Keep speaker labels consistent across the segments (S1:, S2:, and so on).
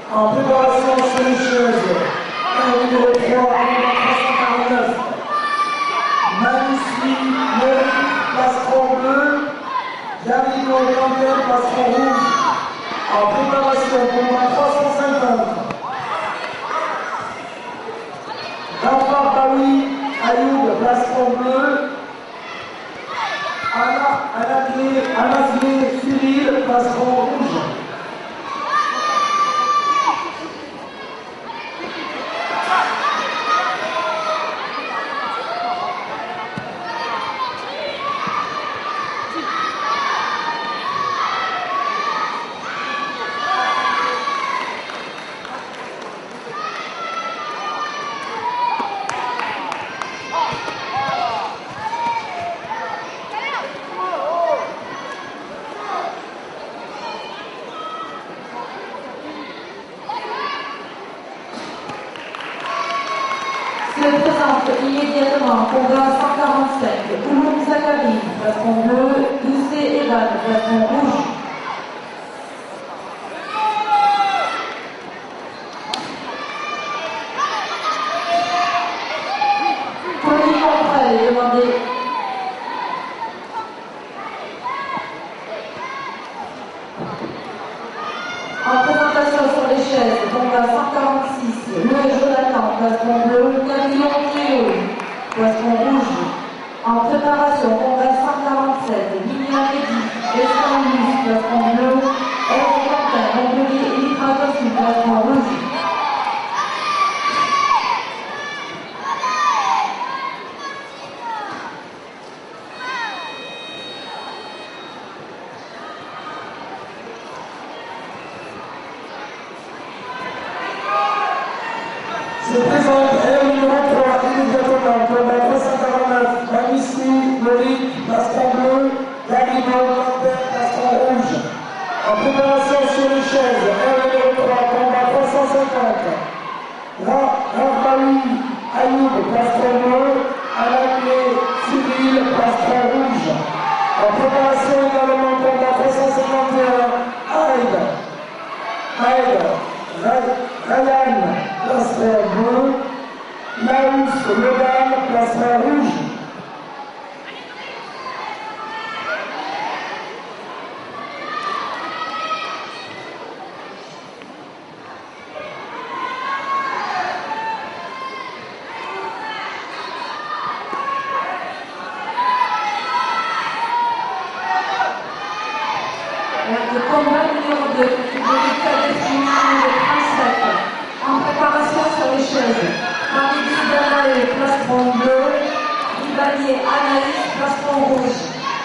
S1: En préparation sur les chaises, numéro 3, 349. Manuscrit, Mori, plastron bleu. Davido, Cantel, plastron rouge. En préparation, combat 350. Gafar Bawi, Ayoub, plastron bleu. Anazlé, Cyril, plastron rouge.
S2: Se présente immédiatement combat 145, Ouloum Zakari, plastron bleu, Doucet Evan, plastron rouge. Tony Montrel est demandé. En présentation sur les chaises, combat 146, Louis Jonathan, plastron bleu, Camillon Théo, plastron rouge. En préparation, combat 147, Mignon Mehdi, Estan Luce, plastron bleu, Hervé Quentin, Montpellier, Elitra Tossu, plastron rouge.
S1: Se présente R numéro 3, immédiatement, combat 349, Manuscrit, Mori, plastron bleu, Davido, Cantel, plastron rouge. En préparation sur les chaises, R numéro 3, combat 350. Rafaoui, Ayoub, plastron bleu, Anaclé, Cyril, plastron rouge. En préparation également, combat 351, Ryan, plastron bleu, Laous, Logan, plastron rouge.
S2: Le combat numéro 2, Frédéric Cadestini, numéro 37. En préparation sur les chaises, Marie Damae, plastron bleu, Ribanier Anaïs, plastron rouge.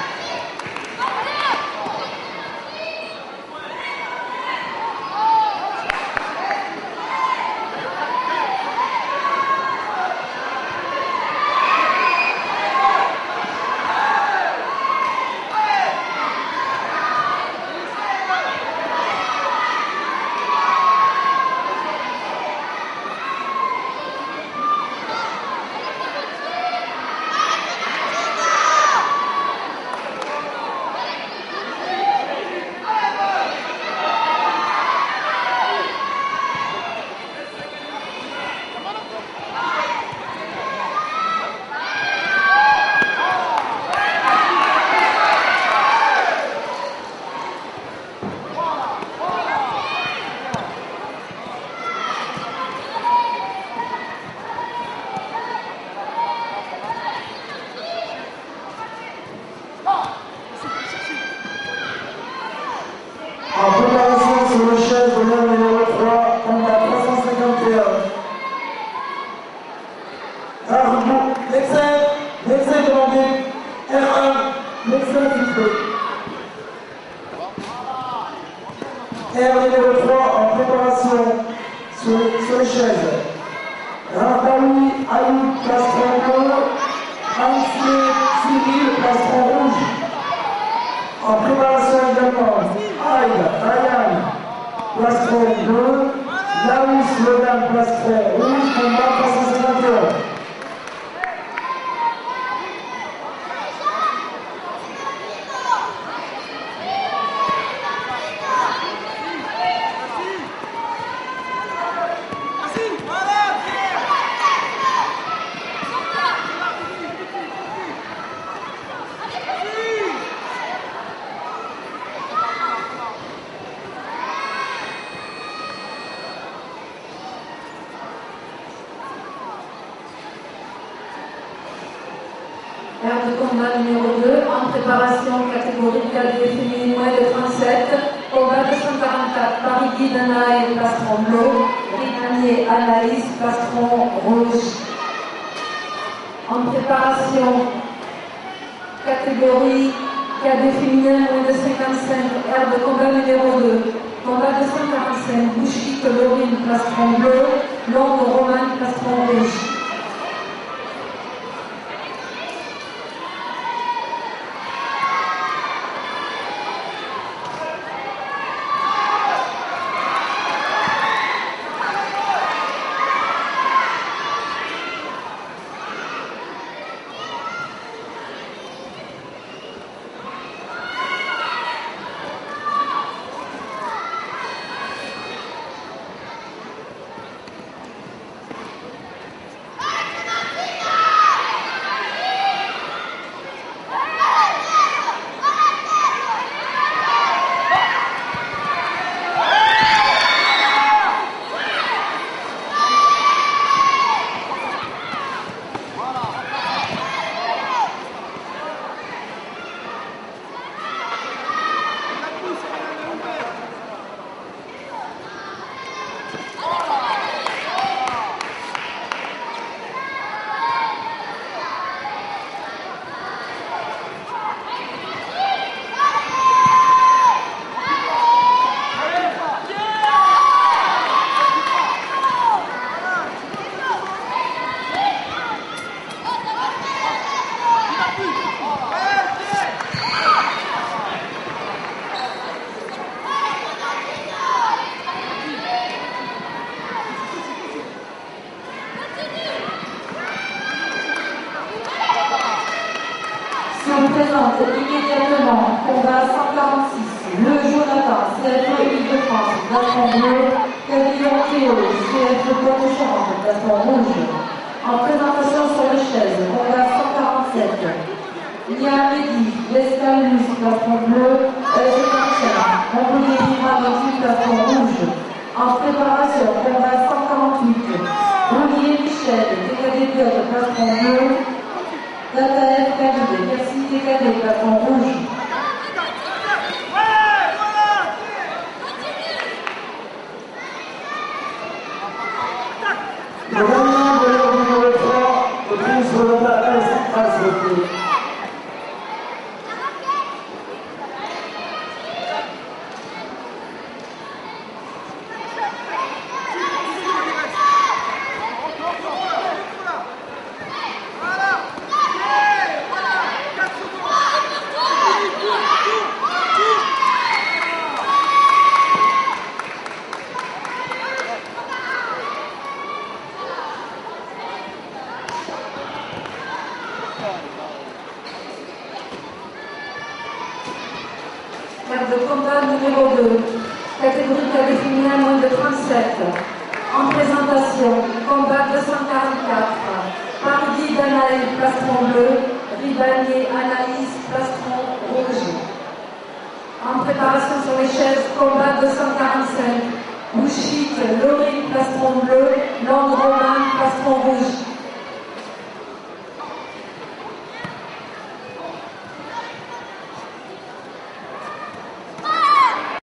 S1: En préparation sur le chef de l'heure numéro 3, combat 351. Arbour, l'excès demandé, R1, l'excès fixé. R numéro 3 en préparation sur les chaises. Rafaoui, Ayoub, plastron bleu, Ansley, Cyril, plastron rouge. En préparation également, Ryan, plastron bleu, Laous, Logan, plastron rouge, combat 351.
S2: combat numéro 2, en préparation catégorie cadet féminine moins de 37, combat 244, Paris-Guy Danaï, plastron bleu, Rivanier Anaïs, plastron rouge. En préparation catégorie cadet féminin moins de 55, aire de combat numéro 2, combat 245, Bouchique Laurine, plastron bleu, Longue Romane, plastron rouge. Présente immédiatement combat 146, le Jonathan, CFE Île-de-France, plastron bleu, Cavillon Théo, CFE Poitou-Charentes, plastron rouge. En présentation sur les chaises, combat 147, Nia Mehdi, Lescalus, plastron bleu, L45, Montpellier Livradotti, plastron rouge. En préparation, combat 148, Roulier Michel, TKD Biot, plastron bleu, Dataef Cadet, Merci TKD, plastron rouge.
S1: Le gagnant de l'heure numéro 3, le prix sur le Dataef Cadet.
S2: Carte de combat numéro 2, catégorie cadet féminin moins de 37. En présentation, combat 244, Paris-Guy Danaï, plastron bleu, Rivanier Anaïs, plastron rouge. En préparation sur les chaises, combat 245.